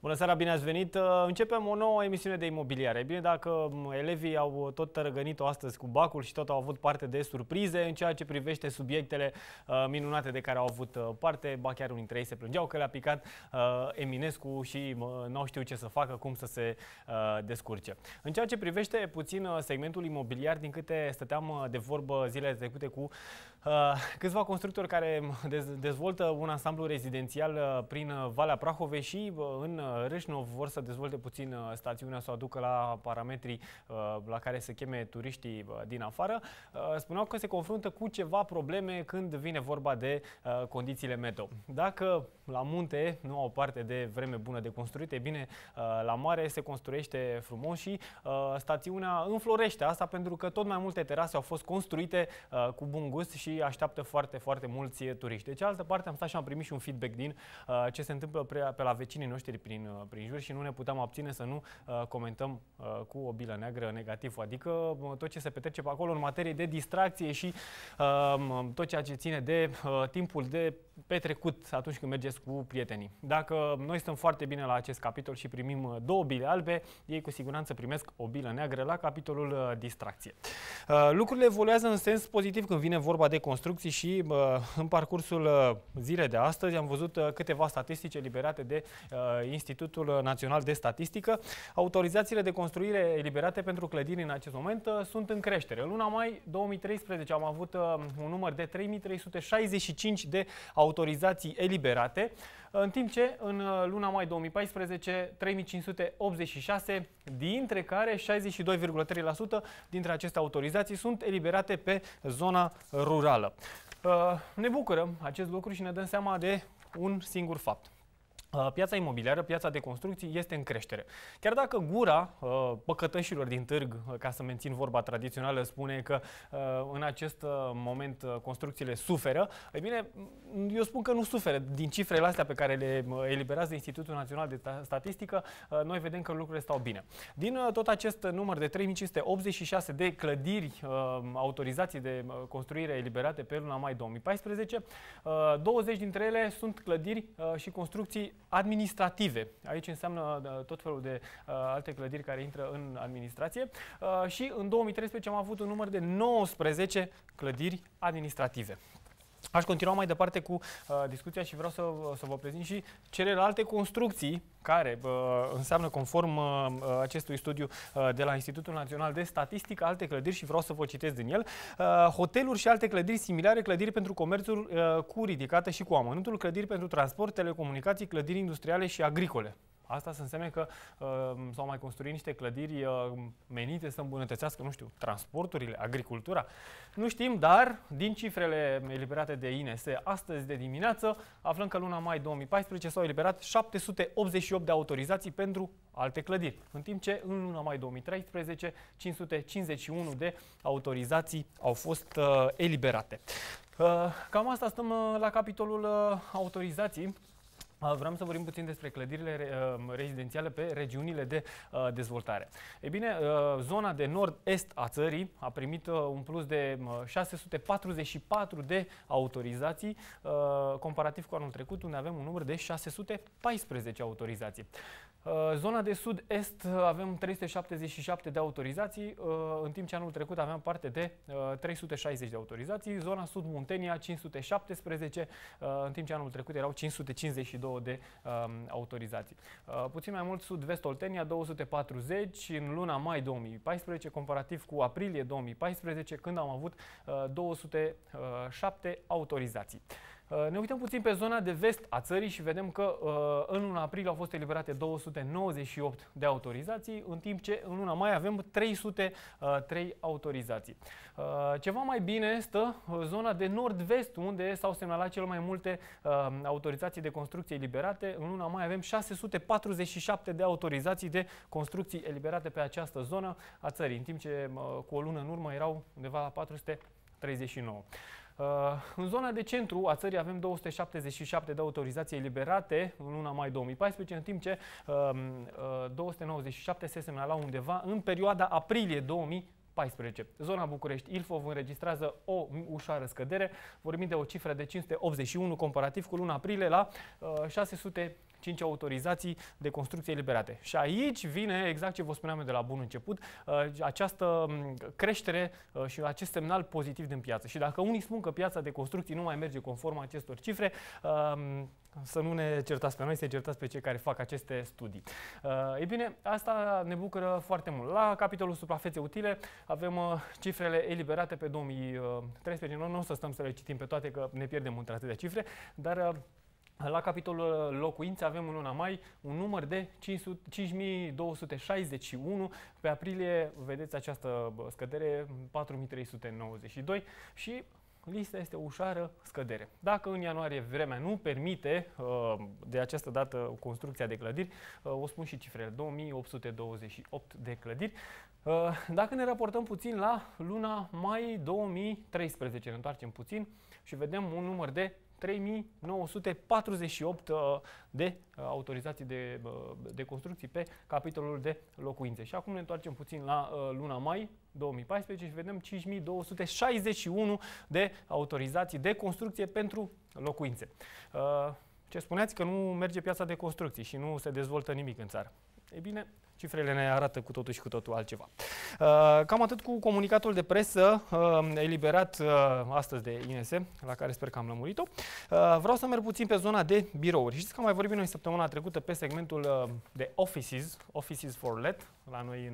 Bună seara, bine ați venit! Începem o nouă emisiune de imobiliare. E bine, dacă elevii au tot tărăgănit-o astăzi cu bacul și tot au avut parte de surprize în ceea ce privește subiectele minunate de care au avut parte, ba chiar unii dintre ei se plângeau că le-a picat Eminescu și n-au știut ce să facă, cum să se descurce. În ceea ce privește puțin segmentul imobiliar, din câte stăteam de vorbă zilele trecute cu câțiva constructori care dezvoltă un ansamblu rezidențial prin Valea Prahovei și în Râșnov vor să dezvolte puțin stațiunea, să o aducă la parametrii la care se cheme turiștii din afară, spuneau că se confruntă cu ceva probleme când vine vorba de condițiile meteo. Dacă la munte nu au parte de vreme bună de construit, e bine, la mare se construiește frumos și stațiunea înflorește. Asta pentru că tot mai multe terase au fost construite cu bun gust și așteaptă foarte, foarte mulți turiști. De cealaltă parte am stat și am primit și un feedback din ce se întâmplă pe la vecinii noștri prin jur și nu ne puteam abține să nu comentăm cu o bilă neagră negativ, adică tot ce se petrece pe acolo în materie de distracție și tot ceea ce ține de timpul de petrecut atunci când mergeți cu prietenii. Dacă noi stăm foarte bine la acest capitol și primim două bile albe, ei cu siguranță primesc o bilă neagră la capitolul distracție. Lucrurile evoluează în sens pozitiv când vine vorba de construcții și în parcursul zilei de astăzi am văzut câteva statistici eliberate de Institutul Național de Statistică. Autorizațiile de construire eliberate pentru clădiri în acest moment sunt în creștere. În luna mai 2013 am avut un număr de 3365 de autorizații eliberate, în timp ce în luna mai 2014 3586, dintre care 62,3% dintre aceste autorizații sunt eliberate pe zona rurală. Ne bucură acest lucru și ne dăm seama de un singur fapt. Piața imobiliară, piața de construcții este în creștere. Chiar dacă gura păcătășilor din târg, ca să mențin vorba tradițională, spune că în acest moment construcțiile suferă, e bine, eu spun că nu suferă. Din cifrele astea pe care le eliberează Institutul Național de Statistică, noi vedem că lucrurile stau bine. Din tot acest număr de 3586 de clădiri, autorizații de construire eliberate pe luna mai 2014, 20 dintre ele sunt clădiri și construcții administrative. Aici înseamnă tot felul de alte clădiri care intră în administrație și în 2013 am avut un număr de 19 clădiri administrative. Aș continua mai departe cu discuția și vreau să vă prezint și celelalte construcții care înseamnă, conform acestui studiu de la Institutul Național de Statistică, alte clădiri și vreau să vă citesc din el. Hoteluri și alte clădiri similare, clădiri pentru comerțul cu ridicată și cu amănuntul, clădiri pentru transport, telecomunicații, clădiri industriale și agricole. Asta să însemne că s-au mai construit niște clădiri menite să îmbunătățească, nu știu, transporturile, agricultura. Nu știm, dar din cifrele eliberate de INS astăzi de dimineață, aflăm că luna mai 2014 s-au eliberat 788 de autorizații pentru alte clădiri, în timp ce în luna mai 2013 551 de autorizații au fost eliberate. Cam asta stăm la capitolul autorizații. Vreau să vorbim puțin despre clădirile rezidențiale pe regiunile de dezvoltare. Ei bine, zona de nord-est a țării a primit un plus de 644 de autorizații, comparativ cu anul trecut, unde avem un număr de 614 autorizații. Zona de sud-est avem 377 de autorizații, în timp ce anul trecut aveam parte de 360 de autorizații. Zona sud-Muntenia 517, în timp ce anul trecut erau 552 de autorizații. Puțin mai mult sud-vest Oltenia 240 în luna mai 2014, comparativ cu aprilie 2014, când am avut 207 autorizații. Ne uităm puțin pe zona de vest a țării și vedem că în luna aprilie au fost eliberate 298 de autorizații, în timp ce în luna mai avem 303 autorizații. Ceva mai bine stă zona de nord-vest, unde s-au semnalat cel mai multe autorizații de construcție eliberate. În luna mai avem 647 de autorizații de construcții eliberate pe această zonă a țării, în timp ce cu o lună în urmă erau undeva la 439. În zona de centru a țării avem 277 de autorizații eliberate în luna mai 2014, în timp ce 297 se semnalau undeva în perioada aprilie 2014. Zona București-Ilfov înregistrează o ușoară scădere, vorbim de o cifră de 581 comparativ cu luna aprilie la 600 5 autorizații de construcție eliberate. Și aici vine exact ce vă spuneam eu de la bun început, această creștere și acest semnal pozitiv din piață. Și dacă unii spun că piața de construcții nu mai merge conform acestor cifre, să nu ne certați pe noi, să certați pe cei care fac aceste studii. Ei bine, asta ne bucură foarte mult. La capitolul suprafețe utile avem cifrele eliberate pe 2013. Noi nu o să stăm să le citim pe toate, că ne pierdem între atâtea cifre, dar la capitolul locuințe avem în luna mai un număr de 5261, pe aprilie vedeți această scădere 4392 și lista este o ușoară scădere. Dacă în ianuarie vremea nu permite de această dată construcția de clădiri, o spun și cifrele, 2828 de clădiri. Dacă ne raportăm puțin la luna mai 2013, ne întoarcem puțin și vedem un număr de 3948 de autorizații de construcții pe capitolul de locuințe. Și acum ne întoarcem puțin la luna mai 2014 și vedem 5261 de autorizații de construcție pentru locuințe. Ce spuneați? Că nu merge piața de construcții și nu se dezvoltă nimic în țară. Ei bine, cifrele ne arată cu totul și cu totul altceva. Cam atât cu comunicatul de presă eliberat astăzi de INS, la care sper că am lămurit-o. Vreau să merg puțin pe zona de birouri. Știți că am mai vorbit noi săptămâna trecută pe segmentul de offices for let, la noi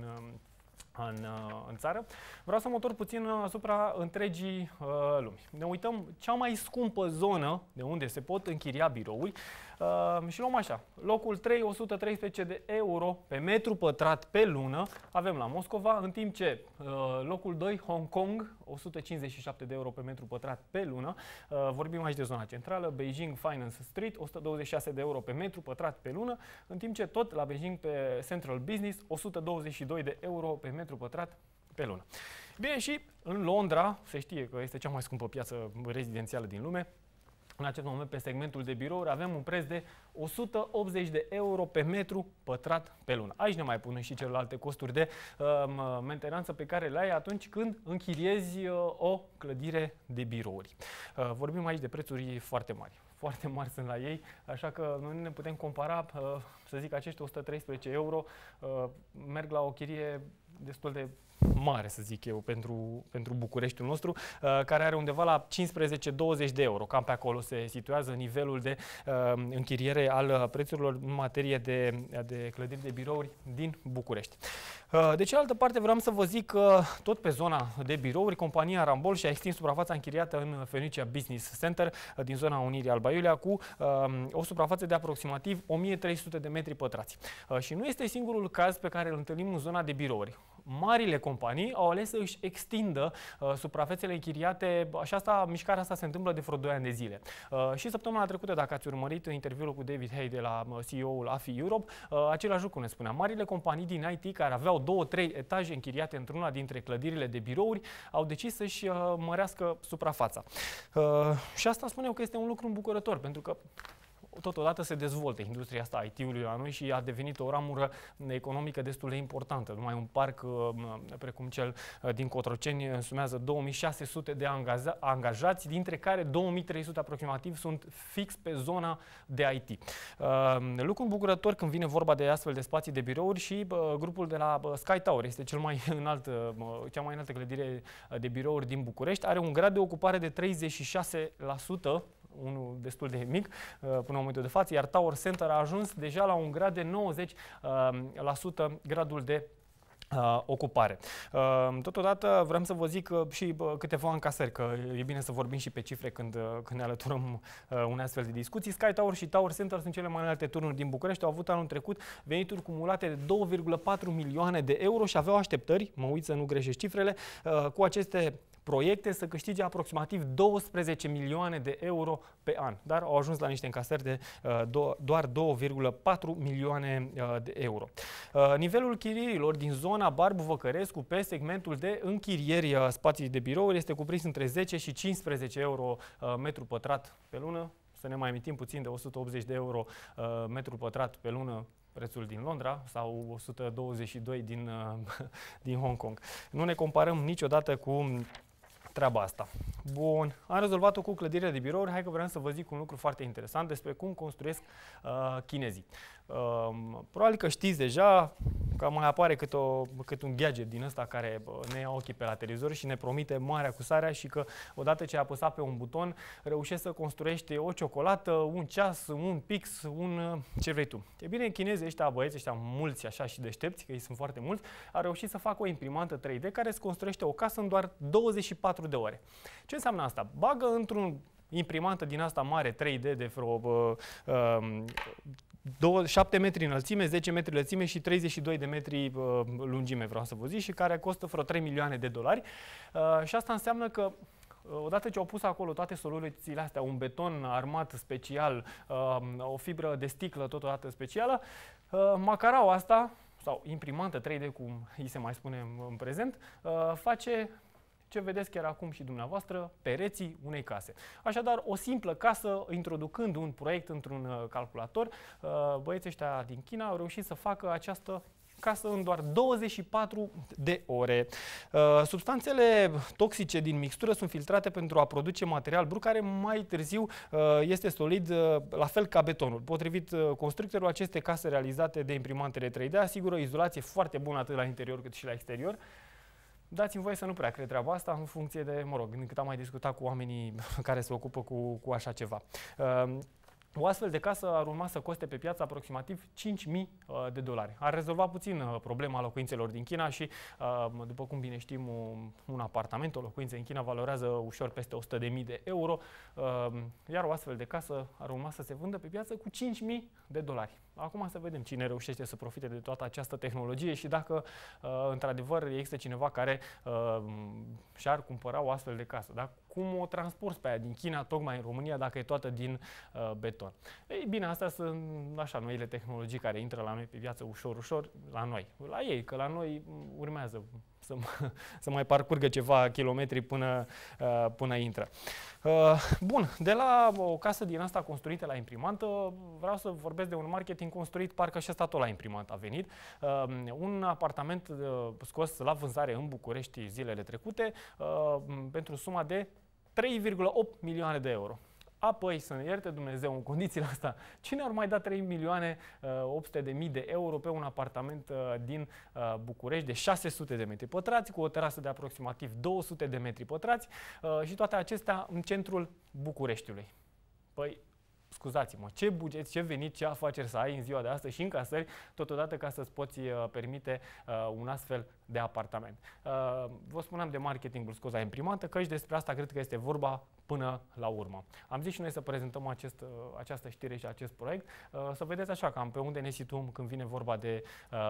în țară. Vreau să mă întorc puțin asupra întregii lumi. Ne uităm cea mai scumpă zonă de unde se pot închiria birouri și luăm așa. Locul 3, 113 de euro pe metru pătrat pe lună, avem la Moscova, în timp ce locul 2, Hong Kong, 157 de euro pe metru pătrat pe lună. Vorbim aici de zona centrală, Beijing Finance Street, 126 de euro pe metru pătrat pe lună, în timp ce tot la Beijing pe Central Business, 122 de euro pe metru pătrat pe lună. Bine, și în Londra, se știe că este cea mai scumpă piață rezidențială din lume. În acest moment, pe segmentul de birouri, avem un preț de 180 de euro pe metru pătrat pe lună. Aici ne mai punem și celelalte costuri de mentenanță pe care le ai atunci când închiriezi o clădire de birouri. Vorbim aici de prețuri foarte mari. Foarte mari sunt la ei, așa că noi nu ne putem compara, să zic, acești 113 euro merg la o chirie destul de mare, să zic eu, pentru Bucureștiul nostru, care are undeva la 15-20 de euro. Cam pe acolo se situează nivelul de închiriere al prețurilor în materie de clădiri de birouri din București. De cealaltă parte, vreau să vă zic că tot pe zona de birouri, compania Rambol și-a extins suprafața închiriată în Phoenicia Business Center din zona Unirii Alba Iulia cu o suprafață de aproximativ 1300 de metri pătrați. Și nu este singurul caz pe care îl întâlnim în zona de birouri. Marile companii au ales să își extindă suprafețele închiriate, mișcarea asta se întâmplă de vreo 2 ani de zile. Și săptămâna trecută, dacă ați urmărit interviul cu David Hay de la CEO-ul AFI Europe, același lucru ne spunea. Marile companii din IT care aveau 2-3 etaje închiriate într-una dintre clădirile de birouri au decis să-și mărească suprafața. Și asta spun eu că este un lucru îmbucurător, pentru că totodată se dezvoltă industria asta IT-ului la noi și a devenit o ramură economică destul de importantă. Numai un parc precum cel din Cotroceni însumează 2600 de angajați, dintre care 2300 aproximativ sunt fix pe zona de IT. Lucru îmbucurător când vine vorba de astfel de spații de birouri și grupul de la Sky Tower este cea mai înaltă clădire de birouri din București. Are un grad de ocupare de 36%, unul destul de mic până în momentul de față, iar Tower Center a ajuns deja la un grad de 90% gradul de ocupare. Totodată vrem să vă zic și câteva încasări, că e bine să vorbim și pe cifre când ne alăturăm unei astfel de discuții. Sky Tower și Tower Center sunt cele mai înalte turnuri din București, au avut anul trecut venituri cumulate de 2,4 milioane de euro și aveau așteptări, mă uit să nu greșesc cifrele, cu aceste proiecte să câștige aproximativ 12 milioane de euro pe an, dar au ajuns la niște încasări de doar 2,4 milioane de euro. Nivelul chirierilor din zona Barbu-Văcărescu pe segmentul de închirieri spații de birouri este cuprins între 10 și 15 euro metru pătrat pe lună. Să ne mai amintim puțin de 180 de euro metru pătrat pe lună prețul din Londra sau 122 din Hong Kong. Nu ne comparăm niciodată cu treaba asta. Bun, am rezolvat-o cu clădirile de birouri. Hai că vreau să vă zic un lucru foarte interesant despre cum construiesc chinezii. Probabil că știți deja că mai apare cât un gadget din ăsta care ne ia ochii pe la televizor și ne promite marea cu sarea și că odată ce ai apăsat pe un buton reușești să construiești o ciocolată, un ceas, un pix, ce vrei tu. E bine, chinezii ăștia, băieți ăștia mulți așa și deștepți, că ei sunt foarte mulți, au reușit să facă o imprimantă 3D care îți construiește o casă în doar 24 de ore. Ce înseamnă asta? Bagă într-un imprimantă din asta mare 3D de vreo 7 metri înălțime, 10 metri lățime și 32 de metri lungime, vreau să vă zic, și care costă vreo 3 milioane de dolari. Și asta înseamnă că odată ce au pus acolo toate soluțiile astea, un beton armat special, o fibră de sticlă totodată specială, macaraua asta, sau imprimantă 3D, cum îi se mai spune în prezent, face ce vedeți chiar acum și dumneavoastră, pereții unei case. Așadar, o simplă casă, introducând un proiect într-un calculator, băieții ăștia din China au reușit să facă această casă în doar 24 de ore. Substanțele toxice din mixtură sunt filtrate pentru a produce material brut care mai târziu este solid, la fel ca betonul. Potrivit constructorilor, aceste case realizate de imprimantele 3D asigură o izolație foarte bună atât la interior cât și la exterior. Dați-mi voie să nu prea cred treaba asta în funcție de, mă rog, cât am mai discutat cu oamenii care se ocupă cu așa ceva. O astfel de casă ar urma să coste pe piață aproximativ 5.000 de dolari. Ar rezolva puțin problema locuințelor din China și, după cum bine știm, un apartament, o locuință în China valorează ușor peste 100.000 de euro, iar o astfel de casă ar urma să se vândă pe piață cu 5.000 de dolari. Acum să vedem cine reușește să profite de toată această tehnologie și dacă, într-adevăr, există cineva care și-ar cumpăra o astfel de casă. Da? Cum o transporti pe aia din China, tocmai în România, dacă e toată din beton? Ei bine, astea sunt așa noile tehnologii care intră la noi pe viață ușor, la noi. La ei, că la noi urmează să mai parcurgă ceva kilometri până intră. Bun, de la o casă din asta construită la imprimantă, vreau să vorbesc de un marketing construit, parcă și ăsta tot la imprimantă a venit. Un apartament scos la vânzare în București zilele trecute pentru suma de 3,8 milioane de euro. Apoi, să ne ierte Dumnezeu, în condițiile astea, cine ar mai da 3.800.000 de euro pe un apartament din București de 600 de metri pătrați, cu o terasă de aproximativ 200 de metri pătrați și toate acestea în centrul Bucureștiului? Păi, scuzați-mă, ce buget, ce venit, ce afaceri să ai în ziua de astăzi și încasări, totodată ca să-ți poți permite un astfel de apartament. Vă spuneam de marketingul scos la imprimantă, că și despre asta cred că este vorba până la urmă. Am zis și noi să prezentăm această știre și acest proiect, să vedeți așa cam pe unde ne situăm când vine vorba de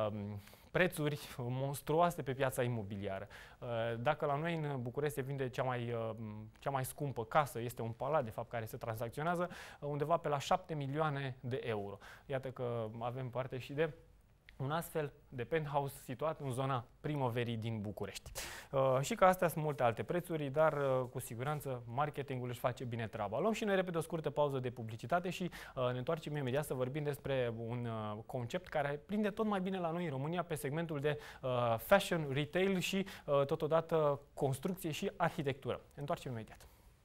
prețuri monstruoase pe piața imobiliară. Dacă la noi în București se vinde cea mai scumpă casă, este un palat de fapt care se tranzacționează undeva pe la 7 milioane de euro. Iată că avem parte și de un astfel de penthouse situat în zona Primăverii din București. Și că astea sunt multe alte prețuri, dar cu siguranță marketingul își face bine treaba. Luăm și noi repede o scurtă pauză de publicitate și ne întoarcem imediat să vorbim despre un concept care prinde tot mai bine la noi în România pe segmentul de fashion, retail și totodată construcție și arhitectură. Ne întoarcem imediat.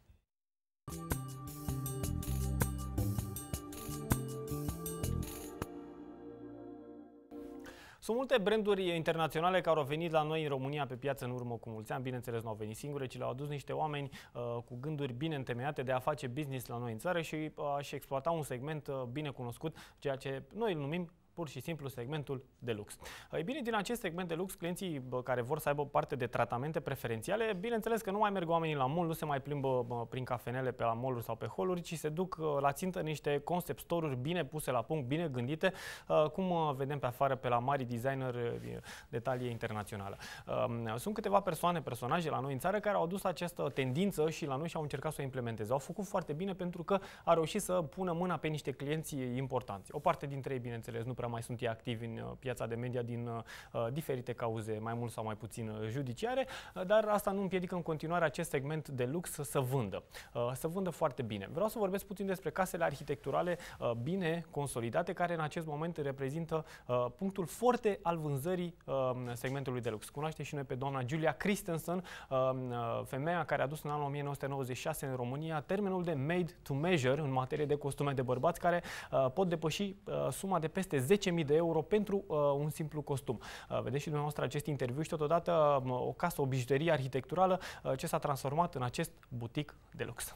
Sunt multe branduri internaționale care au venit la noi în România pe piață în urmă cu mulți ani. Bineînțeles, nu au venit singure, ci le-au adus niște oameni cu gânduri bine întemeiate de a face business la noi în țară și a-și exploata un segment bine cunoscut, ceea ce noi îl numim pur și simplu segmentul de lux. Ei bine, din acest segment de lux, clienții care vor să aibă parte de tratamente preferențiale, bineînțeles că nu mai merg oamenii la mall, nu se mai plimbă prin cafenele pe la mall-uri sau pe hall-uri, ci se duc la țintă niște concept store-uri bine puse la punct, bine gândite, cum vedem pe afară pe la mari designer de talie internațională. Sunt câteva personaje la noi în țară care au adus această tendință și la noi și au încercat să o implementeze. Au făcut foarte bine pentru că au reușit să pună mâna pe niște clienți importanți. O parte dintre ei, bineînțeles, nu prea prea mai sunt ei activi în piața de media din diferite cauze, mai mult sau mai puțin judiciare, dar asta nu împiedică în continuare acest segment de lux să vândă foarte bine. Vreau să vorbesc puțin despre casele arhitecturale bine consolidate, care în acest moment reprezintă punctul forte al vânzării segmentului de lux. Cunoaște și noi pe doamna Julia Christensen, femeia care a dus în anul 1996 în România termenul de made to measure în materie de costume de bărbați, care pot depăși suma de peste 10.000 de euro pentru un simplu costum. Vedeți și dumneavoastră acest interviu și totodată o casă, o bijuterie arhitecturală ce s-a transformat în acest butic de lux.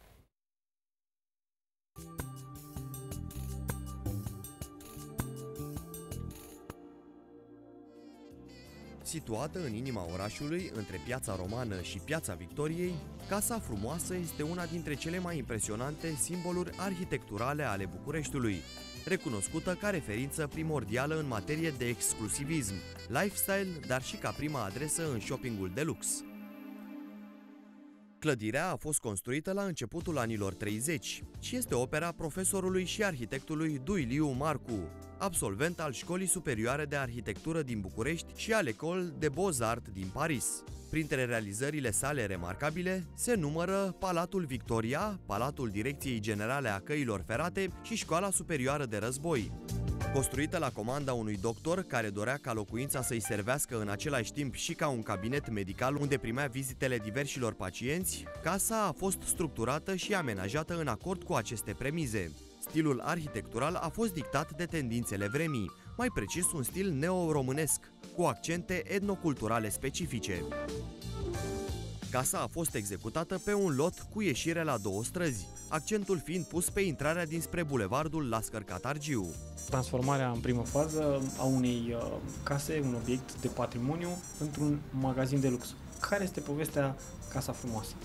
Situată în inima orașului, între Piața Romană și Piața Victoriei, Casa Frumoasă este una dintre cele mai impresionante simboluri arhitecturale ale Bucureștiului, recunoscută ca referință primordială în materie de exclusivism, lifestyle, dar și ca prima adresă în shoppingul de lux. Clădirea a fost construită la începutul anilor 30 și este opera profesorului și arhitectului Duiliu Marcu, absolvent al Școlii Superioare de Arhitectură din București și al École des Beaux-Arts din Paris. Printre realizările sale remarcabile se numără Palatul Victoria, Palatul Direcției Generale a Căilor Ferate și Școala Superioară de Război. Construită la comanda unui doctor care dorea ca locuința să-i servească în același timp și ca un cabinet medical unde primea vizitele diversilor pacienți, casa a fost structurată și amenajată în acord cu aceste premize. Stilul arhitectural a fost dictat de tendințele vremii, mai precis un stil neo-românesc, cu accente etnoculturale specifice. Casa a fost executată pe un lot cu ieșire la 2 străzi, accentul fiind pus pe intrarea dinspre bulevardul Lascăr-Catargiu. Transformarea în primă fază a unei case, un obiect de patrimoniu, într-un magazin de lux. Care este povestea Casa Frumoasă?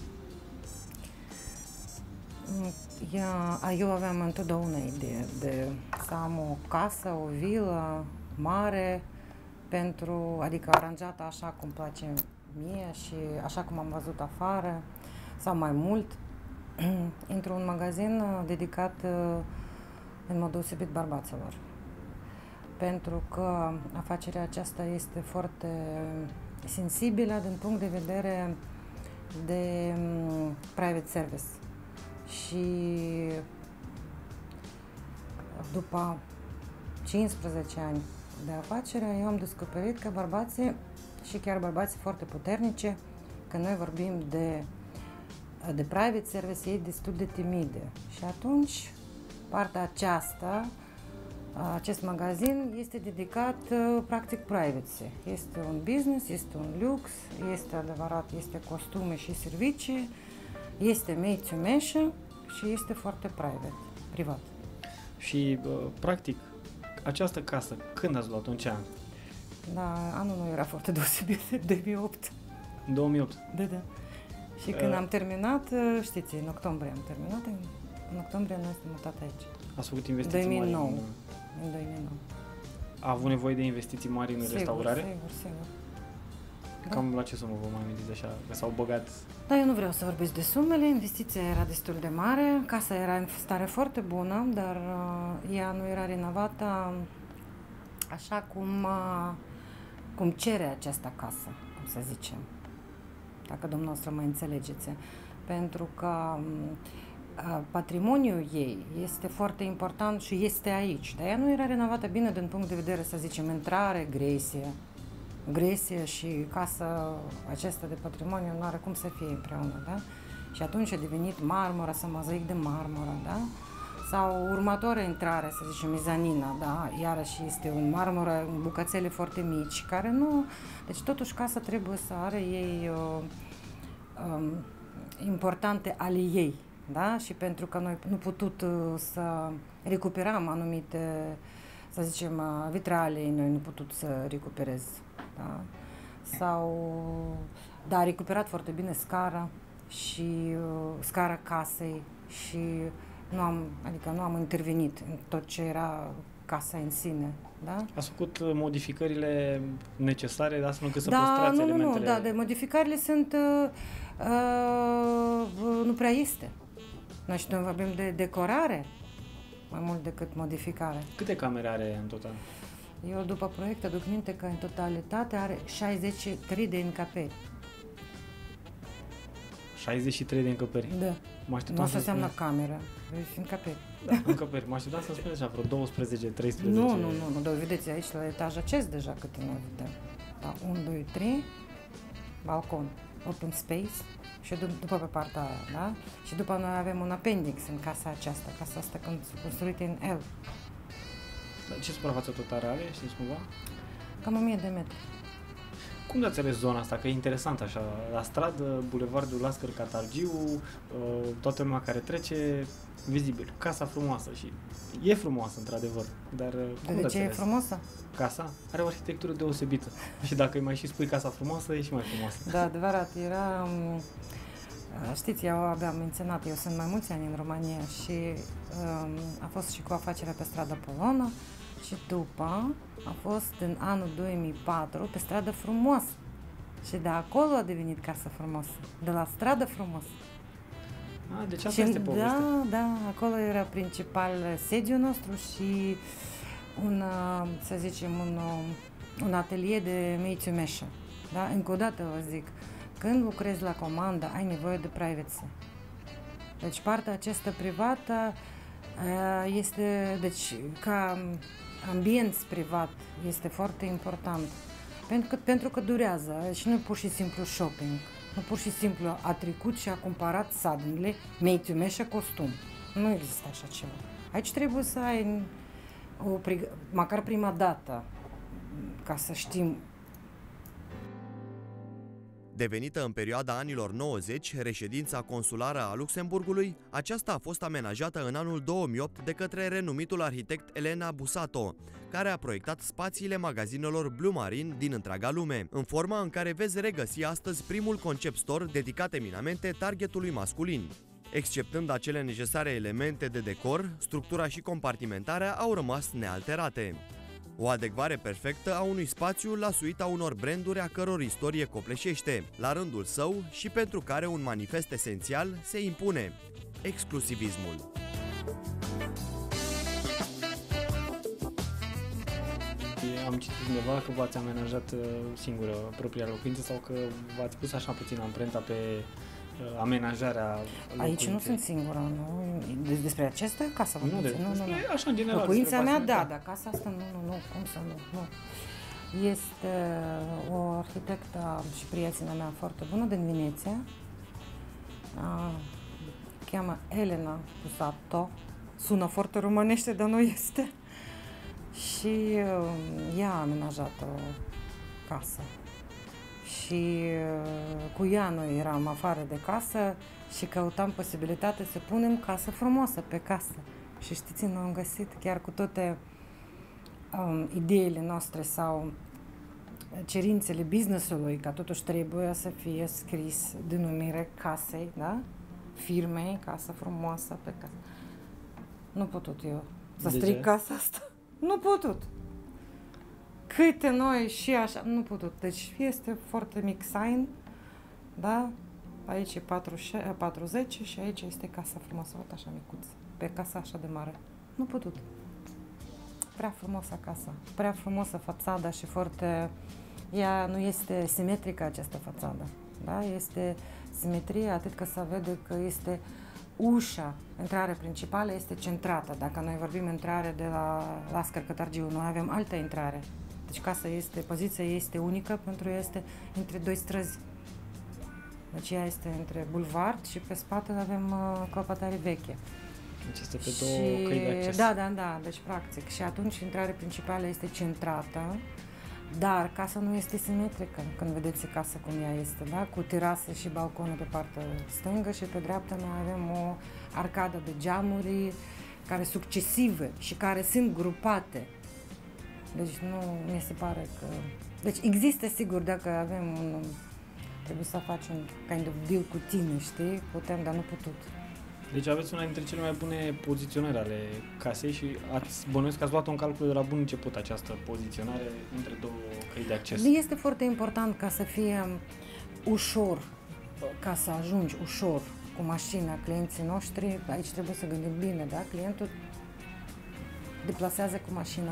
Eu aveam întotdeauna ideea de să am o casă, o vilă mare, adică aranjată așa cum place mie și așa cum am văzut afară, sau mai mult, într-un magazin dedicat în mod deosebit bărbaților. Pentru că afacerea aceasta este foarte sensibilă din punct de vedere de private service. Și după 15 ani de afacere, eu am descoperit că bărbații, și chiar bărbații foarte puternice, că noi vorbim de private service, ei destul de timide. Și atunci, partea aceasta, acest magazin este dedicat practic privacy. Este un business, este un lux, este adevărat, este costume și servicii, este made to measure și este foarte privat. Și, practic, această casă, când ați luat-o, în ce an? Da, anul nu era foarte deosebit, 2008. 2008? Da. Și când am terminat, știți, în octombrie am terminat, în octombrie noi suntem mutat aici. Ați făcut investiții 2009. mari? În 2009. A avut nevoie de investiții mari în restaurare? Sigur. Cam la ce sumă vă mai amintiți așa? Că s-au băgat? Da, eu nu vreau să vorbesc de sumele, investiția era destul de mare, casa era în stare foarte bună, dar ea nu era renovată așa cum cere această casă, cum să zicem, dacă dumneavoastră mă înțelegeți. Pentru că patrimoniul ei este foarte important și este aici, dar ea nu era renovată bine din punct de vedere, să zicem, intrare, gresie și casa aceasta de patrimoniu nu are cum să fie împreună, da? Și atunci a devenit marmură sau mozaic de marmură, da? Sau următoarea intrare, să zicem, mezanina, da? Iarăși este un marmură în bucățele foarte mici, care nu... Deci totuși casa trebuie să are ei importante ale ei, da? Și pentru că noi nu putut să recuperăm anumite, să zicem, vitralii, noi nu putut să recuperez, da? Sau, da, a recuperat foarte bine scara și scara casei și nu am intervenit în tot ce era casa în sine, da? Ați făcut modificările necesare astfel încât să păstrați elementele? Da, de modificările sunt, nu prea este. Noi vorbim de decorare, mai mult decât modificare. Câte camere are în total? Eu, după proiect, aduc minte că în totalitate are 63 de încăperi. 63 de încăperi? Da. Mă așteptam Nu să înseamnă cameră, deci încăperi. Da, încăperi. Mă așteptam să spuneți așa, vreo 12, 13... Nu, dar vedeți aici la etaj acest deja câte noi vedem. Da, 1, 2, 3, balcon, open space și după pe partea aia, da? Și după noi avem un appendix în casa aceasta, casa asta construită în L. Dar ce suprafață totală are, știți cumva? Cam 1000 de metri. Cum dați ales zona asta? Că e interesant așa, la stradă, bulevardul Lascăr Catargiu, toată lumea care trece, vizibil, casa frumoasă și e frumoasă într-adevăr, dar cum De ce e ales? frumoasă? Casa are o arhitectură deosebită și dacă îi mai și spui casa frumoasă, e și mai frumoasă. Da, adevărat, era... Știți, eu abia am menționat, eu sunt mai mulți ani în România și a fost și cu afacerea pe strada Polonă și după a fost în anul 2004 pe stradă Frumoasă și de acolo a devenit Casa Frumoasă, de la stradă Frumoasă. Deci asta este povestea. Da, acolo era principal sediul nostru și să zicem, un atelier de meițumeșă. Da? Încă o dată vă zic, când lucrezi la comandă, ai nevoie de privacy. Deci partea aceasta privată este, deci ca ambienț privat, este foarte important. Pentru că durează și nu pur și simplu shopping. Nu pur și simplu a trecut și a cumpărat suddenly meițumeșă costum. Nu există așa ceva. Aici trebuie să ai măcar prima dată ca să știm. Devenită în perioada anilor 90 reședința consulară a Luxemburgului, aceasta a fost amenajată în anul 2008 de către renumitul arhitect Elena Busato, care a proiectat spațiile magazinelor Blue Marine din întreaga lume, în forma în care vezi regăsi astăzi primul concept store dedicat eminamente targetului masculin. Exceptând acele necesare elemente de decor, structura și compartimentarea au rămas nealterate. O adecvare perfectă a unui spațiu la suita unor branduri a căror istorie copleșește, la rândul său și pentru care un manifest esențial se impune: exclusivismul. Am citit undeva că v-ați amenajat singură propria locuință sau că v-ați pus așa puțin amprenta pe amenajarea locuinței. Aici nu sunt singură, nu? Despre acesta casa vorbiți? Nu. Așa, în general. Locuința mea, da, casa asta nu, cum să nu. Este o arhitectă și prietena mea foarte bună din Veneția. Cheamă Elena Busato. Sună foarte românește, dar nu este. Și ea a amenajat o casă. Și cu ea noi eram afară de casă și căutam posibilitatea să punem casă frumoasă pe casă. Și știți, noi am găsit chiar cu toate ideile noastre sau cerințele business-ului, că totuși trebuie să fie scris denumire casei, da? Firmei, casă frumoasă pe casă. Nu putut eu să stric casa asta. Nu putut. Câte noi și așa, nu putut. Deci este foarte mic sign, da? Aici e 40 și aici este casa frumoasă, uite așa micuță, pe casa așa de mare. Nu putut. Prea frumoasă casa, prea frumoasă fațada și foarte... Ea nu este simetrică această fațadă, da? Este simetrie atât că se vede că este ușa, intrarea principală este centrată. Dacă noi vorbim intrare de la Lascăr Catargiu, noi avem altă intrare. Deci casa este, poziția este unică pentru ea este între doi străzi. Deci ea este între bulvard și pe spate avem clopătare veche. Deci este pe două căi de acces. Da, deci practic. Și atunci intrarea principală este centrată, dar casa nu este simetrică când vedeți casa cum ea este, da? Cu terasă și balconă pe partea stângă și pe dreapta noi avem o arcadă de geamuri care succesive și care sunt grupate. Deci nu mi se pare că... Deci există, sigur, dacă avem trebuie să facem kind of deal cu tine, știi? Putem, dar nu putut. Deci aveți una dintre cele mai bune poziționări ale casei și bănuiesc că ați luat-o în calcul de la bun început această poziționare între două căi de acces. Este foarte important ca să fie ușor, ca să ajungi ușor cu mașina clienții noștri. Aici trebuie să gândim bine, da? Clientul deplasează cu mașina.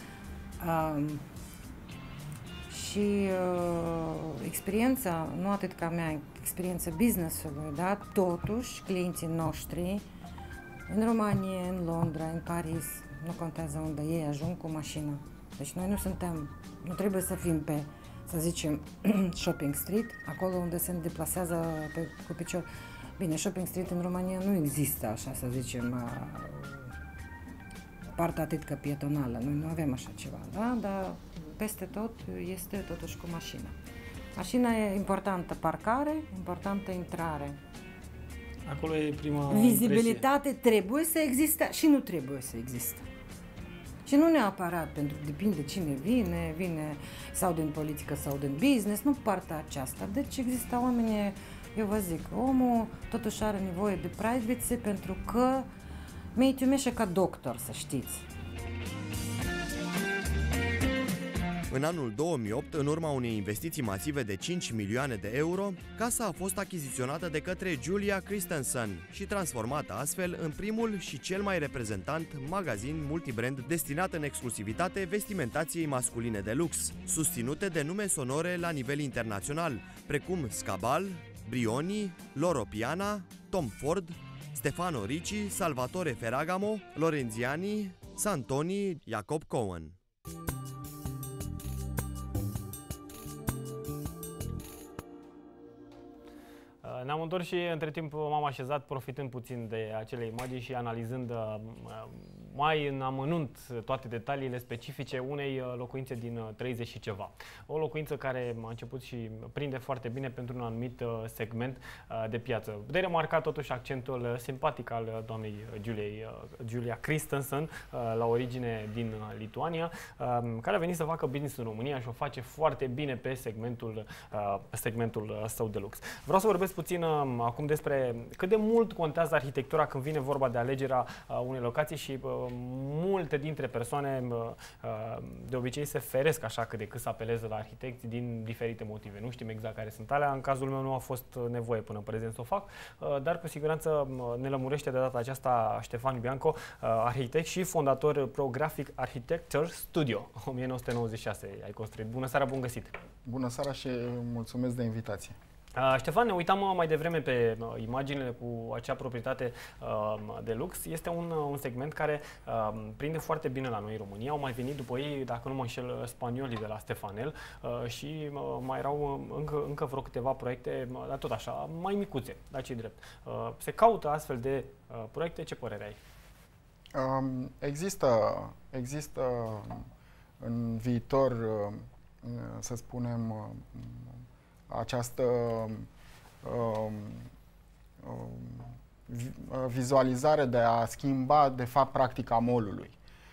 Și experiența, nu atât ca mea, experiența business-ului, da? Totuși, clienții noștri în România, în Londra, în Paris, nu contează unde ei ajung cu mașina. Deci noi nu trebuie să fim pe, să zicem, shopping street, acolo unde se deplasează cu picior. Bine, shopping street în România nu există, așa să zicem, partea atât că pietonală. Noi nu avem așa ceva, da? Dar peste tot este totuși cu mașina. Mașina e importantă parcare, importantă intrare. Acolo e prima vizibilitate trebuie să existe și nu trebuie să existe. Și nu neapărat, pentru că depinde cine vine sau din politică sau din business, nu partea aceasta. Deci există oameni, eu vă zic, omul totuși are nevoie de privacy pentru că mi-e umește ca doctor, să știți. În anul 2008, în urma unei investiții masive de 5 milioane de euro, casa a fost achiziționată de către Julia Christensen și transformată astfel în primul și cel mai reprezentant magazin multibrand destinat în exclusivitate vestimentației masculine de lux, susținute de nume sonore la nivel internațional, precum Scabal, Brioni, Loro Piana, Tom Ford, Stefano Ricci, Salvatore Ferragamo, Lorenziani, Santoni, Jacob Cohen. Ne-am întors și între timp m-am așezat profitând puțin de acele imagini și analizând mai în amănunt toate detaliile specifice unei locuințe din 30 și ceva. O locuință care a început și prinde foarte bine pentru un anumit segment de piață. De remarcat totuși accentul simpatic al doamnei Julia Christensen, la origine din Lituania, care a venit să facă business în România și o face foarte bine pe segmentul său de lux. Vreau să vorbesc puțin acum despre cât de mult contează arhitectura când vine vorba de alegerea unei locații și multe dintre persoane de obicei se feresc așa cât de cât să apeleze la arhitecți din diferite motive. Nu știm exact care sunt alea, în cazul meu nu a fost nevoie până în prezent să o fac, dar cu siguranță ne lămurește de data aceasta Ștefan Bianco, arhitect și fondator Pro Graphic Architecture Studio, 1996 ai construit. Bună seara, bun găsit! Bună seara și mulțumesc de invitație! Ștefan, ne uitam mai devreme pe imaginile cu acea proprietate de lux. Este un segment care prinde foarte bine la noi în România. Au mai venit după ei, dacă nu mă înșel, spaniolii de la Stefanel și mai erau încă vreo câteva proiecte, dar tot așa, mai micuțe, dar ce-i drept. Se caută astfel de proiecte, ce părere ai? Există în viitor, să spunem, această vizualizare de a schimba, de fapt, practica mall-ului.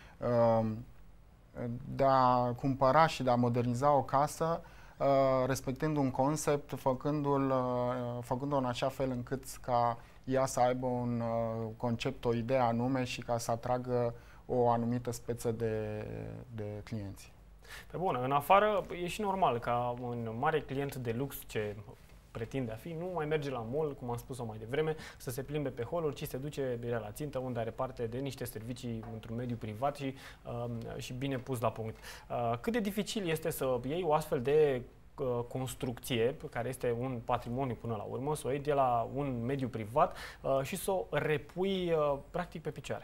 De a cumpăra și de a moderniza o casă, respectând un concept, făcându-o în așa fel încât ca ea să aibă un concept, o idee anume și ca să atragă o anumită speță de clienți. Pe bun, în afară e și normal ca un mare client de lux ce pretinde a fi, nu mai merge la mall, cum am spus-o mai devreme, să se plimbe pe holuri, ci se duce la țintă unde are parte de niște servicii într-un mediu privat și bine pus la punct. Cât de dificil este să iei o astfel de construcție, care este un patrimoniu până la urmă, să o iei de la un mediu privat și să o repui practic pe picioare?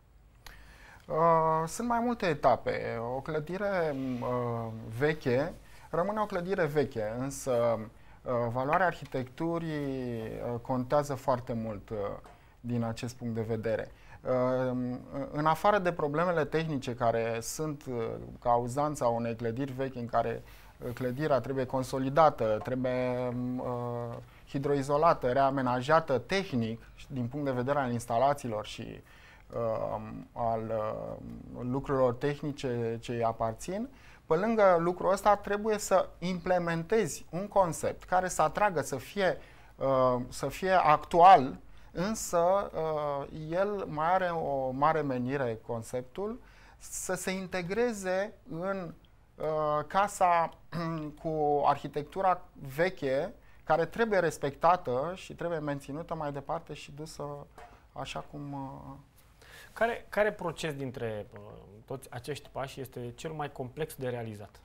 Sunt mai multe etape. O clădire veche rămâne o clădire veche, însă valoarea arhitecturii contează foarte mult din acest punct de vedere. În afară de problemele tehnice care sunt cauzanța unei clădiri vechi, în care clădirea trebuie consolidată, trebuie hidroizolată, reamenajată tehnic din punct de vedere al instalațiilor și al lucrurilor tehnice ce îi aparțin, pe lângă lucrul ăsta trebuie să implementezi un concept care să atragă, să fie actual, însă el mai are o mare menire, conceptul, să se integreze în casa cu arhitectura veche, care trebuie respectată și trebuie menținută mai departe și dusă așa cum Care proces dintre toți acești pași este cel mai complex de realizat?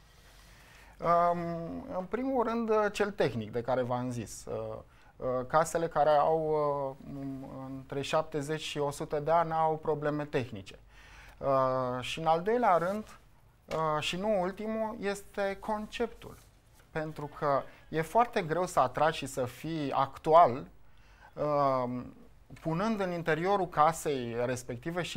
În primul rând, cel tehnic de care v-am zis. Casele care au între 70 și 100 de ani au probleme tehnice. Și în al doilea rând, și nu ultimul, este conceptul. Pentru că e foarte greu să atragi și să fii actual punând în interiorul casei respective și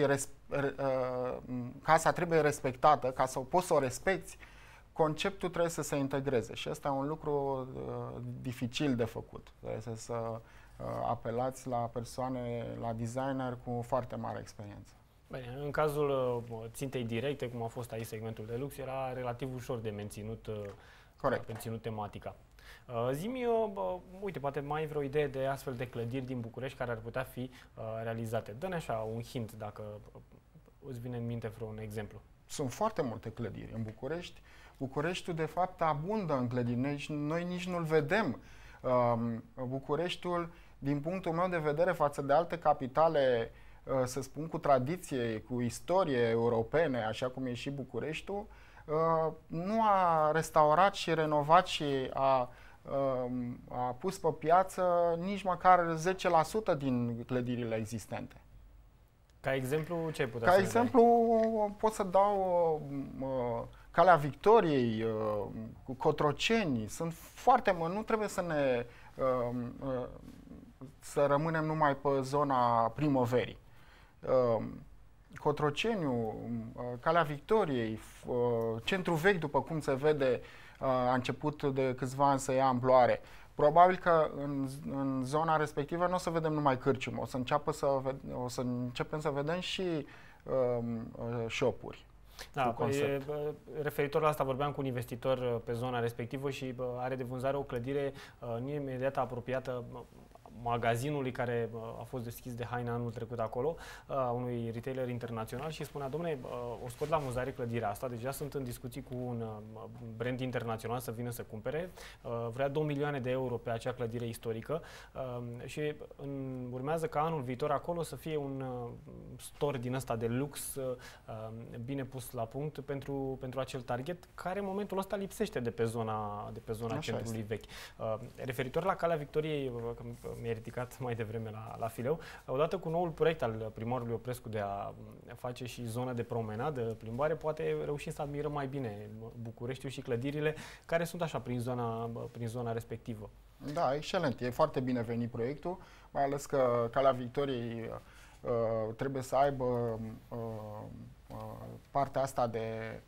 casa trebuie respectată, ca să poți să o respecti, conceptul trebuie să se integreze și ăsta e un lucru dificil de făcut. Trebuie să apelați la persoane, la designer cu foarte mare experiență. Bine, în cazul țintei directe, cum a fost aici segmentul de lux, era relativ ușor de menținut, menținut tematica. Zi-mi, uite, poate mai ai vreo idee de astfel de clădiri din București care ar putea fi realizate. Dă-ne așa un hint, dacă îți vine în minte vreun exemplu. Sunt foarte multe clădiri în București. Bucureștiul, de fapt, abundă în clădiri. Noi nici nu-l vedem. Bucureștiul, din punctul meu de vedere, față de alte capitale, să spun, cu tradiție, cu istorie europene, așa cum e și Bucureștiul, nu a restaurat și renovat și a pus pe piață nici măcar 10% din clădirile existente. Ca exemplu, ce ai putea să dai? Ca exemplu, pot să dau Calea Victoriei, cu Cotroceni. Sunt foarte mult, nu trebuie să ne să rămânem numai pe zona primăverii. Cotroceniu, Calea Victoriei, Centru Vechi, după cum se vede, a început de câțiva ani să ia amploare. Probabil că în zona respectivă nu o să vedem numai cârciumă, o să începem să vedem și shop-uri. Da, referitor la asta, vorbeam cu un investitor pe zona respectivă și are de vânzare o clădire imediat apropiată magazinului care a fost deschis de haine anul trecut acolo, unui retailer internațional, și spunea: dom'le, o scot la muzare clădirea asta, deja sunt în discuții cu un brand internațional să vină să cumpere, vrea 2 milioane de euro pe acea clădire istorică și urmează ca anul viitor acolo să fie un store din ăsta de lux bine pus la punct pentru acel target, care în momentul ăsta lipsește de pe zona centrului vechi. Referitor la Calea Victoriei, mi-a ridicat mai devreme la fileu, odată cu noul proiect al primarului Oprescu de a face și zonă de promenadă, plimbare, poate reușim să admirăm mai bine Bucureștiul și clădirile care sunt așa prin zona respectivă. Da, excelent. E foarte bine venit proiectul, mai ales că Calea Victoriei trebuie să aibă partea asta de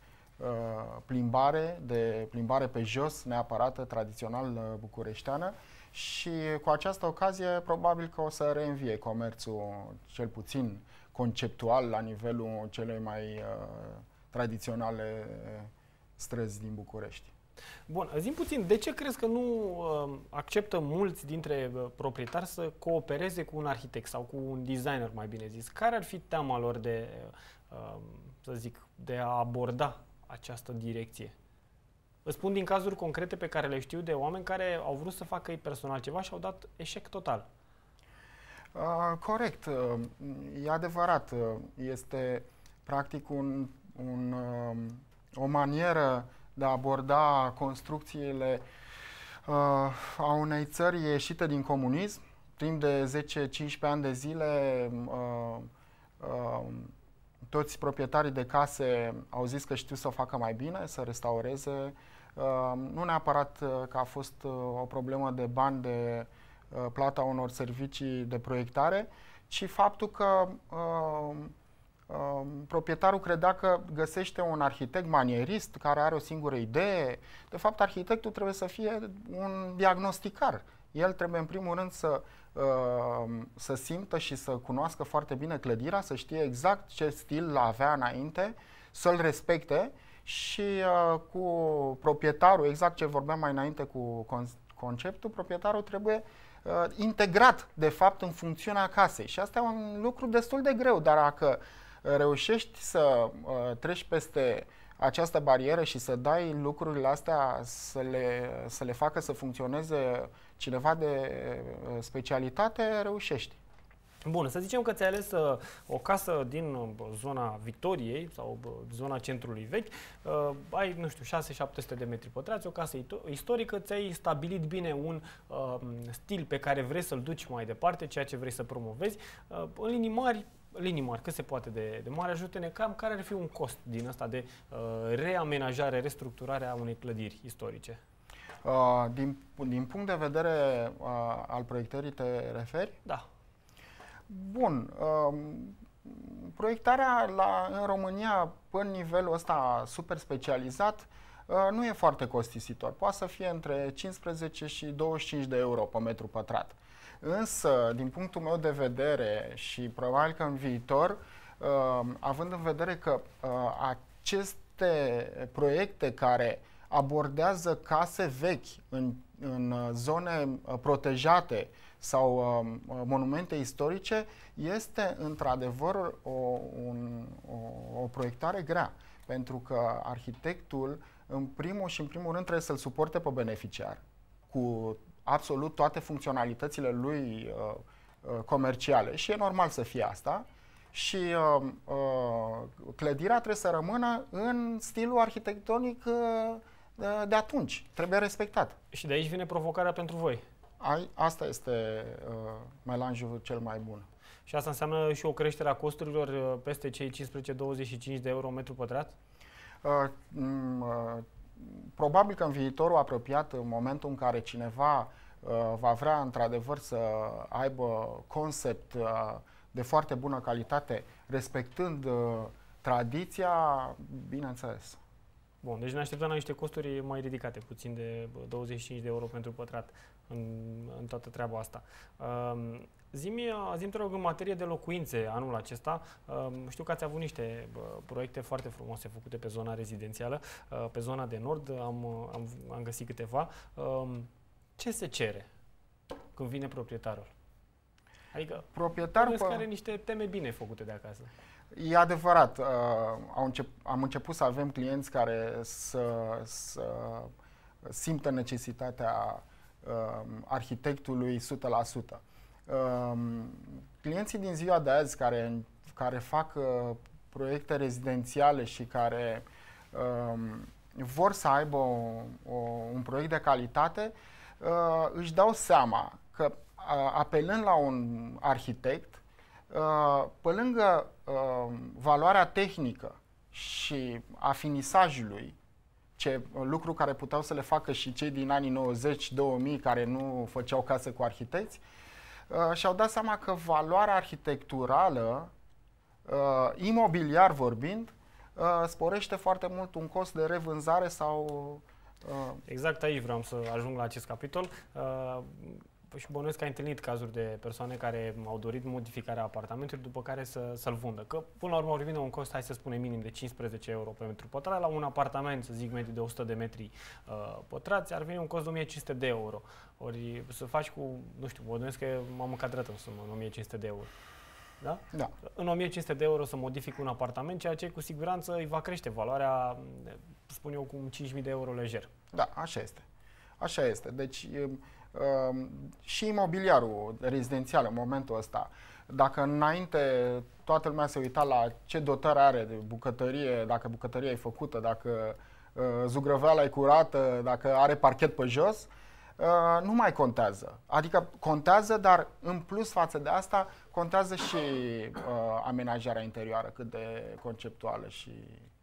plimbare pe jos, neapărat tradițional bucureșteană. Și cu această ocazie probabil că o să reînvie comerțul, cel puțin conceptual, la nivelul celei mai tradiționale străzi din București. Bun, zi-mi puțin, de ce crezi că nu acceptă mulți dintre proprietari să coopereze cu un arhitect sau cu un designer, mai bine zis? Care ar fi teama lor de, să zic, de a aborda această direcție? Îți spun din cazuri concrete pe care le știu de oameni care au vrut să facă ei personal ceva și au dat eșec total. Corect. E adevărat. Este practic o manieră de a aborda construcțiile a unei țări ieșite din comunism. Timp de 10-15 ani de zile toți proprietarii de case au zis că știu să o facă mai bine, să restaureze. Nu neapărat că a fost o problemă de bani, de plata unor servicii de proiectare, ci faptul că proprietarul credea că găsește un arhitect manierist care are o singură idee. De fapt, arhitectul trebuie să fie un diagnosticar. El trebuie, în primul rând, să simtă și să cunoască foarte bine clădirea, să știe exact ce stil avea înainte, să-l respecte și cu proprietarul, exact ce vorbeam mai înainte cu conceptul, proprietarul trebuie integrat, de fapt, în funcțiunea casei. Și asta e un lucru destul de greu, dar dacă reușești să treci peste această barieră și să dai lucrurile astea, să le facă să funcționeze cineva de specialitate, reușești. Bun, să zicem că ți-ai ales o casă din zona Victoriei sau zona centrului vechi, ai, nu știu, 600-700 de metri pătrați, o casă istorică, ți-ai stabilit bine un stil pe care vrei să-l duci mai departe, ceea ce vrei să promovezi. În linii mari, cât se poate de mare, ajută-ne cam care ar fi un cost din ăsta de reamenajare, restructurare a unei clădiri istorice? Din punct de vedere al proiectării te referi? Da. Bun. Proiectarea în România, în nivelul ăsta super specializat, nu e foarte costisitor. Poate să fie între 15 și 25 de euro pe metru pătrat. Însă, din punctul meu de vedere și probabil că în viitor, având în vedere că aceste proiecte care abordează case vechi în zone protejate sau monumente istorice, este într-adevăr o proiectare grea. Pentru că arhitectul, în primul rând, trebuie să-l suporte pe beneficiar cu absolut toate funcționalitățile lui comerciale și e normal să fie asta. Și clădirea trebuie să rămână în stilul arhitectonic de atunci. Trebuie respectat. Și de aici vine provocarea pentru voi. Asta este melanjul cel mai bun. Și asta înseamnă și o creștere a costurilor peste cei 15-25 de euro metru pătrat? Probabil că în viitorul apropiat, în momentul în care cineva va vrea într-adevăr să aibă concept de foarte bună calitate, respectând tradiția, bineînțeles. Bun, deci ne așteptăm la niște costuri mai ridicate, puțin de 25 de euro pentru pătrat în toată treaba asta. Zi-mi, te rog, în materie de locuințe anul acesta, știu că ați avut niște proiecte foarte frumoase făcute pe zona rezidențială, pe zona de nord, am găsit câteva. Ce se cere când vine proprietarul? Adică, proprietarul are niște teme bine făcute de acasă. E adevărat, am început să avem clienți care să simtă necesitatea arhitectului 100%. Clienții din ziua de azi care fac proiecte rezidențiale și care vor să aibă un proiect de calitate, își dau seama că apelând la un arhitect, pe lângă valoarea tehnică și a finisajului, lucru care puteau să le facă și cei din anii 90-2000 care nu făceau case cu arhitecți, și-au dat seama că valoarea arhitecturală, imobiliar vorbind, sporește foarte mult un cost de revânzare sau... Exact aici vreau să ajung la acest capitol. Și bănuiesc că ai întâlnit cazuri de persoane care au dorit modificarea apartamentului după care să-l vândă. Că până la urmă ori vine un cost, hai să spunem, minim de 15 euro pe metru pătrat. La un apartament, să zic, mediu de 100 de metri pătrați, ar veni un cost de 1500 de euro. Ori să faci cu, nu știu, bănuiesc că m-am încadrat în sumă, în 1500 de euro. Da? Da. În 1500 de euro să modific un apartament, ceea ce cu siguranță îi va crește valoarea, spun eu, cu 5000 de euro lejer. Da, așa este. Așa este. Deci și imobiliarul rezidențial în momentul ăsta, dacă înainte toată lumea se uita la ce dotare are de bucătărie, dacă bucătăria e făcută, dacă zugrăveala e curată, dacă are parchet pe jos, nu mai contează. Adică contează, dar în plus față de asta contează și amenajarea interioară, cât de conceptuală și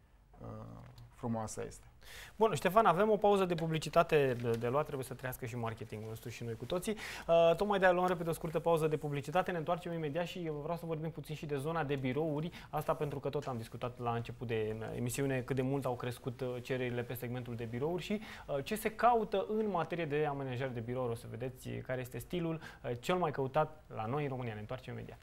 frumoasă este. Bun, Ștefan, avem o pauză de publicitate de luat, trebuie să trăiască și marketingul nostru și noi cu toții. Tocmai de-aia luăm repede o scurtă pauză de publicitate, ne întoarcem imediat și vreau să vorbim puțin și de zona de birouri, asta pentru că tot am discutat la început de emisiune cât de mult au crescut cererile pe segmentul de birouri și ce se caută în materie de amenajare de birouri. O să vedeți care este stilul cel mai căutat la noi în România. Ne întoarcem imediat.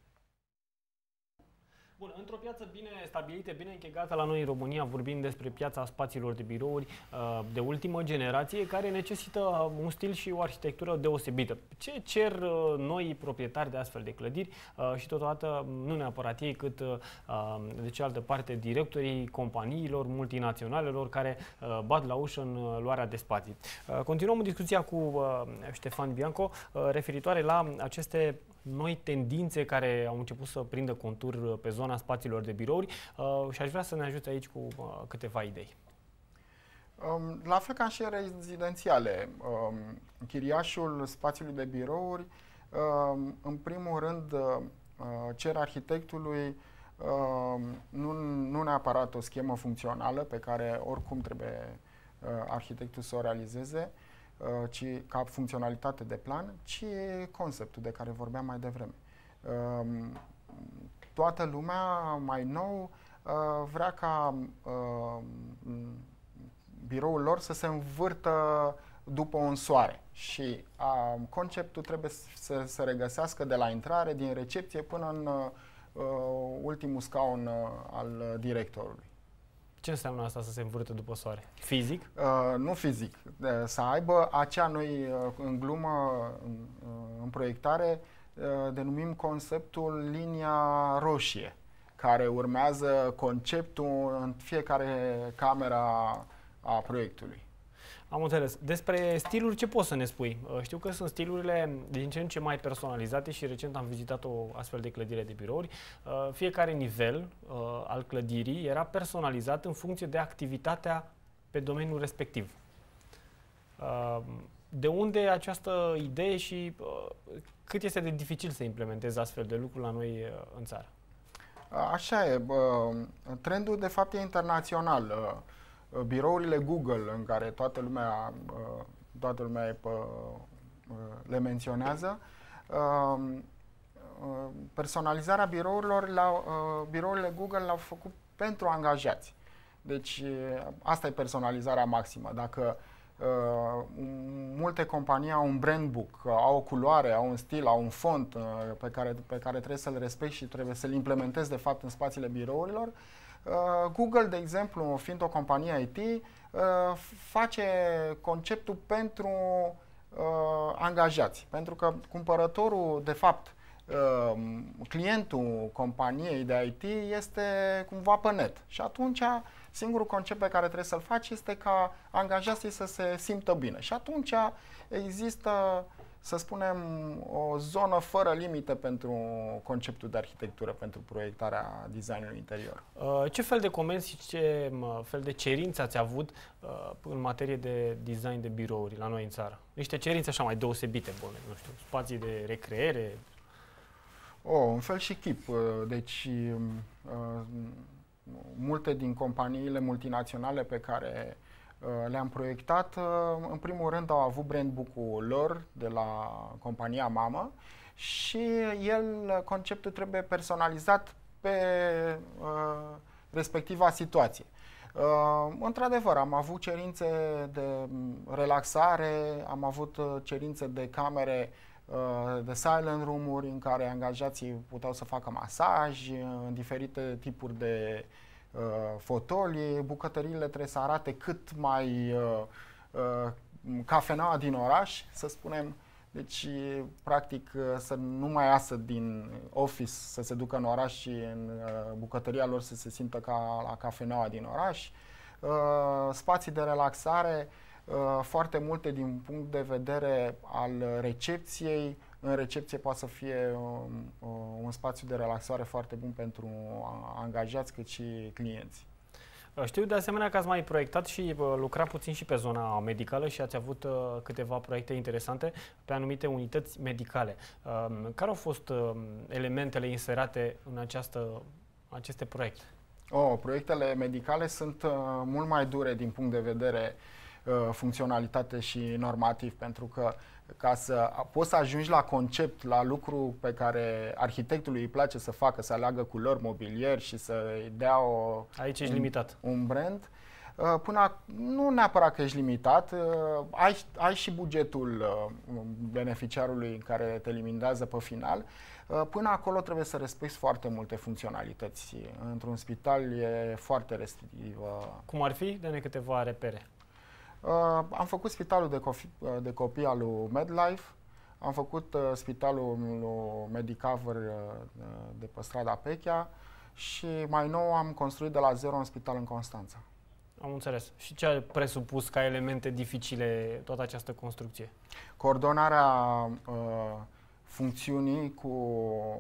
Bun, într-o piață bine stabilită, bine închegată la noi în România, vorbim despre piața spațiilor de birouri de ultimă generație, care necesită un stil și o arhitectură deosebită. Ce cer noi proprietari de astfel de clădiri și totodată nu neapărat ei, cât de cealaltă parte directorii companiilor multinaționalelor care bat la ușă în luarea de spații. Continuăm discuția cu Ștefan Bianco referitoare la aceste noi tendințe care au început să prindă contur pe zona spațiilor de birouri și aș vrea să ne ajute aici cu câteva idei. La fel ca și rezidențiale, chiriașul spațiului de birouri, în primul rând, cer arhitectului nu neapărat o schemă funcțională pe care oricum trebuie arhitectul să o realizeze, ci ca funcționalitate de plan, ci conceptul de care vorbeam mai devreme. Toată lumea, mai nou, vrea ca biroul lor să se învârtă după un soare și conceptul trebuie să se regăsească de la intrare, din recepție, până în ultimul scaun al directorului. Ce înseamnă asta, să se învârtă după soare? Fizic? Nu fizic. Să aibă acea, noi în glumă, în proiectare, denumim conceptul linia roșie, care urmează conceptul în fiecare cameră a proiectului. Am înțeles. Despre stiluri ce poți să ne spui? Știu că sunt stilurile din ce în ce mai personalizate și recent am vizitat o astfel de clădire de birouri. Fiecare nivel al clădirii era personalizat în funcție de activitatea pe domeniul respectiv. De unde această idee și cât este de dificil să implementezi astfel de lucruri la noi în țară? Așa e. Trendul de fapt e internațional. Birourile Google, în care toată lumea le menționează, personalizarea birourilor, birourile Google l-au făcut pentru angajați. Deci asta e personalizarea maximă. Dacă multe companii au un brand book, au o culoare, au un stil, au un font pe care trebuie să-l respecti și trebuie să-l implementezi de fapt în spațiile birourilor, Google, de exemplu, fiind o companie IT, face conceptul pentru angajați. Pentru că cumpărătorul, de fapt, clientul companiei de IT este cumva pe net. Și atunci singurul concept pe care trebuie să-l faci este ca angajații să se simtă bine. Și atunci există, să spunem, o zonă fără limite pentru conceptul de arhitectură, pentru proiectarea designului interior. Ce fel de comenzi și ce fel de cerințe ați avut în materie de design de birouri la noi în țară? Niște cerințe așa mai deosebite, nu știu, spații de recreere? Un fel și chip. Deci, multe din companiile multinaționale pe care le-am proiectat, în primul rând au avut brand book-ul lor de la compania mamă și conceptul trebuie personalizat pe respectiva situație. Într-adevăr, am avut cerințe de relaxare, am avut cerințe de camere de silent room-uri în care angajații puteau să facă masaj în diferite tipuri de fotolii. Bucătăriile trebuie să arate cât mai cafeneaua din oraș, să spunem. Deci, practic, să nu mai iasă din office, să se ducă în oraș și în bucătăria lor să se simtă ca la cafeneaua din oraș. Spații de relaxare, foarte multe din punct de vedere al recepției. În recepție poate să fie un spațiu de relaxare foarte bun pentru angajați cât și clienți. Știu de asemenea că ați mai proiectat și lucrat puțin și pe zona medicală și ați avut câteva proiecte interesante pe anumite unități medicale. Care au fost elementele inserate în aceste proiecte? Proiectele medicale sunt mult mai dure din punct de vedere funcționalitate și normativ, pentru că ca să poți să ajungi la concept, la lucru pe care arhitectului îi place să facă, să aleagă culori, mobilier și să-i dea aici ești limitat. Un brand, nu neapărat că ești limitat, ai și bugetul beneficiarului care te limitează pe final. Până acolo trebuie să respecti foarte multe funcționalități. Într-un spital e foarte restrictivă. Cum ar fi? Dă-ne câteva repere. Am făcut spitalul de copii al lui MedLife, am făcut spitalul lui Medicover de pe strada Pechea și mai nou am construit de la zero un spital în Constanța. Am înțeles. Și ce a presupus ca elemente dificile toată această construcție? Coordonarea funcțiunii cu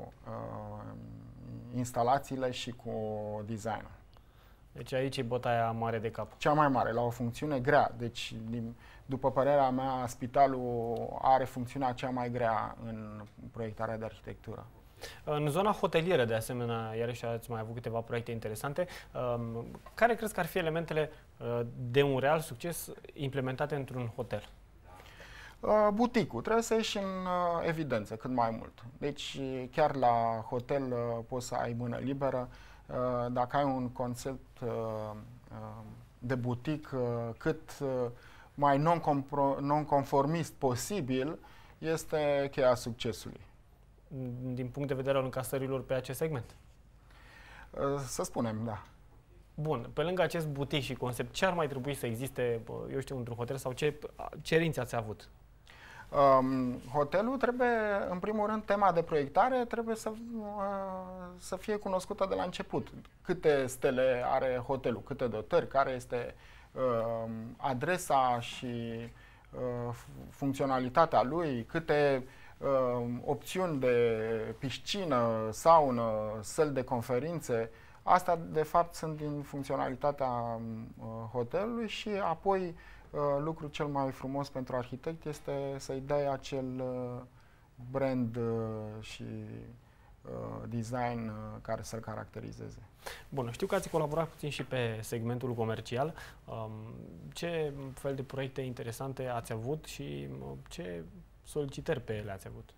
instalațiile și cu designul. Deci aici e bătaia mare de cap. Cea mai mare, la o funcțiune grea. Deci, după părerea mea, spitalul are funcțiunea cea mai grea în proiectarea de arhitectură. În zona hotelieră, de asemenea, iarăși ați mai avut câteva proiecte interesante. Care crezi că ar fi elementele de un real succes implementate într-un hotel? Buticul. Trebuie să ieși în evidență cât mai mult. Deci, chiar la hotel poți să ai mână liberă. Dacă ai un concept de butic cât mai non-conformist posibil, este cheia succesului. Din punct de vedere al încasărilor pe acest segment? Să spunem, da. Bun, pe lângă acest butic și concept, ce ar mai trebui să existe, eu știu, într-un hotel sau ce cerințe ați avut? Hotelul trebuie, în primul rând, tema de proiectare trebuie să fie cunoscută de la început. Câte stele are hotelul, câte dotări, care este adresa și funcționalitatea lui, câte opțiuni de piscină, saună, săli de conferințe. Astea, de fapt, sunt din funcționalitatea hotelului și apoi lucrul cel mai frumos pentru arhitect este să-i dai acel brand și design care să-l caracterizeze. Bun, știu că ați colaborat puțin și pe segmentul comercial. Ce fel de proiecte interesante ați avut și ce solicitări pe ele ați avut?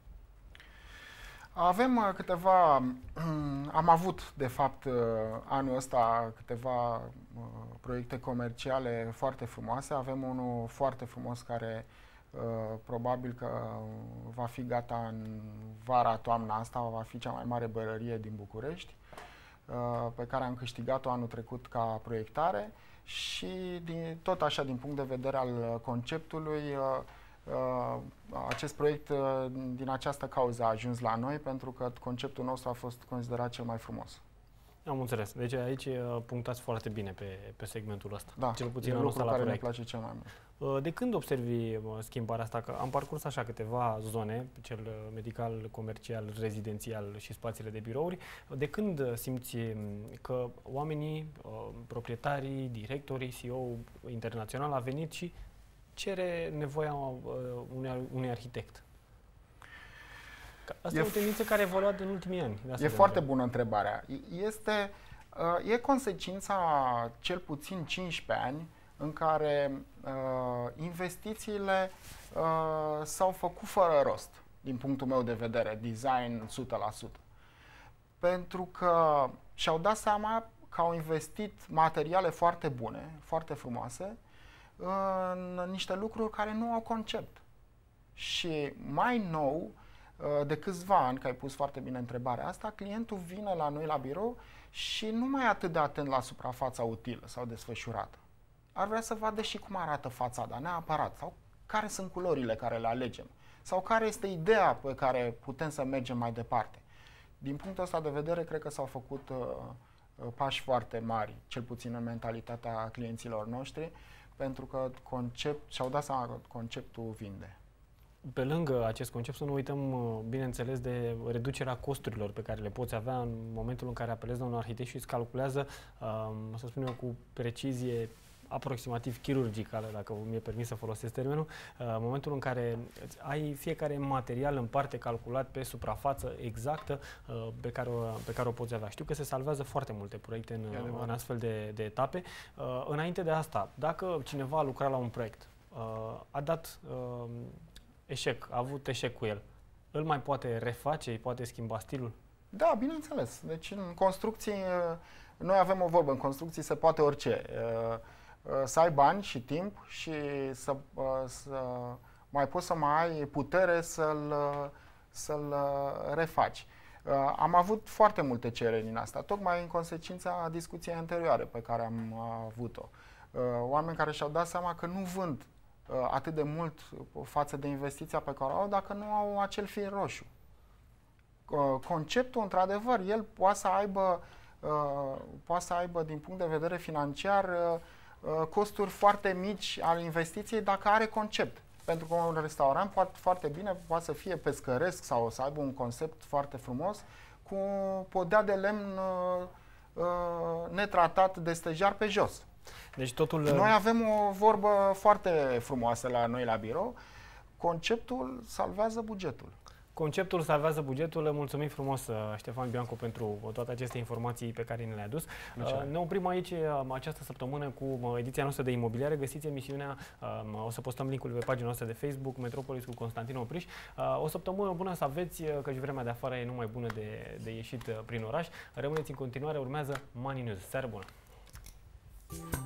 Avem am avut, de fapt, anul ăsta câteva proiecte comerciale foarte frumoase. Avem unul foarte frumos care probabil că va fi gata în vara-toamna asta, va fi cea mai mare bărărie din București, pe care am câștigat-o anul trecut ca proiectare și tot așa, din punct de vedere al conceptului, acest proiect din această cauză a ajuns la noi pentru că conceptul nostru a fost considerat cel mai frumos. Am înțeles. Deci aici punctați foarte bine pe segmentul ăsta. Da, cel puțin e anul ăsta la care proiect. ne place cel mai mult. De când observi schimbarea asta? Că am parcurs așa câteva zone, cel medical, comercial, rezidențial și spațiile de birouri. De când simți că oamenii, proprietarii, directorii, CEO internațional a venit și cere nevoia unui arhitect? Asta e o tendință care a evoluat în ultimii ani. E foarte bună întrebarea. E consecința cel puțin 15 ani în care investițiile s-au făcut fără rost, din punctul meu de vedere, design 100%. Pentru că și-au dat seama că au investit materiale foarte bune, foarte frumoase, în niște lucruri care nu au concept. Și mai nou, de câțiva ani, că ai pus foarte bine întrebarea asta, clientul vine la noi la birou și nu mai e atât de atent la suprafața utilă sau desfășurată. Ar vrea să vadă și cum arată fațada, neapărat, sau care sunt culorile care le alegem, sau care este ideea pe care putem să mergem mai departe. Din punctul ăsta de vedere, cred că s-au făcut pași foarte mari, cel puțin în mentalitatea clienților noștri, pentru că și-au dat seama că conceptul vinde. Pe lângă acest concept, să nu uităm, bineînțeles, de reducerea costurilor pe care le poți avea în momentul în care apelezi la un arhitect și îți calculează, să spun eu, cu precizie aproximativ chirurgicală, dacă mi-e permis să folosesc termenul, în momentul în care ai fiecare material în parte calculat pe suprafață exactă pe care o poți avea. Știu că se salvează foarte multe proiecte în astfel de etape. Înainte de asta, dacă cineva a lucrat la un proiect, a dat eșec, a avut eșec cu el, îl mai poate reface, îi poate schimba stilul? Da, bineînțeles. Deci în construcții, noi avem o vorbă, în construcții se poate orice. Să ai bani și timp și să mai poți să mai ai putere să-l refaci. Am avut foarte multe cereri din asta, tocmai în consecința discuției anterioare pe care am avut-o. Oameni care și-au dat seama că nu vând atât de mult față de investiția pe care o au dacă nu au acel fir roșu. Conceptul, într-adevăr, el poate să aibă din punct de vedere financiar costuri foarte mici al investiției dacă are concept. Pentru că un restaurant foarte bine poate să fie pescăresc sau să aibă un concept foarte frumos cu podea de lemn netratat de stejar pe jos. Deci totul... Noi avem o vorbă foarte frumoasă la noi la birou. Conceptul salvează bugetul. Conceptul salvează bugetul. Mulțumim frumos, Ștefan Biancu, pentru toate aceste informații pe care ne le-a dus. Ne oprim aici această săptămână cu ediția noastră de imobiliare. Găsiți emisiunea, o să postăm linkul pe pagina noastră de Facebook, Metropolis cu Constantin Opriș. O săptămână bună să aveți, căci vremea de afară e numai bună de ieșit prin oraș. Rămâneți în continuare, urmează Money News. Seară bună!